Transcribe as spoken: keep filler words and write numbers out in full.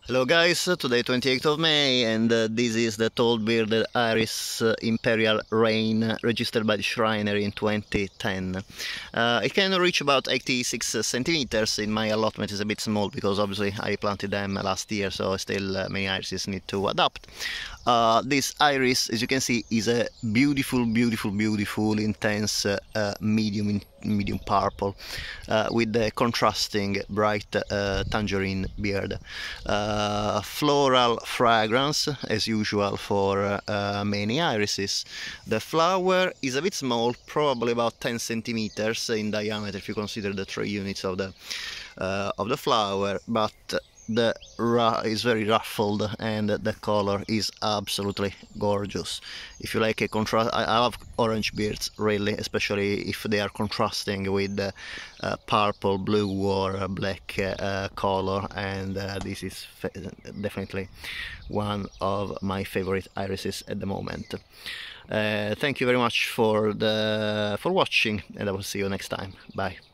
Hello guys, today twenty-eighth of May, and uh, this is the tall bearded iris uh, Imperial Reign, uh, registered by the Shriner in twenty ten. Uh, it can reach about eighty-six centimeters. In my allotment is a bit small because obviously I planted them last year, so still uh, many irises need to adapt. Uh, this iris, as you can see, is a beautiful, beautiful, beautiful, intense uh, uh, medium in medium purple uh, with the contrasting bright uh, tangerine beard. Uh, floral fragrance as usual for uh, many irises. The flower is a bit small, probably about ten centimeters in diameter if you consider the three units of the uh, of the flower, but the is very ruffled and the color is absolutely gorgeous. If you like a contrast, I love orange beards really, especially if they are contrasting with the uh, purple, blue or black uh, color, and uh, this is definitely one of my favorite irises at the moment. Uh, thank you very much for the for watching, and I will see you next time. Bye.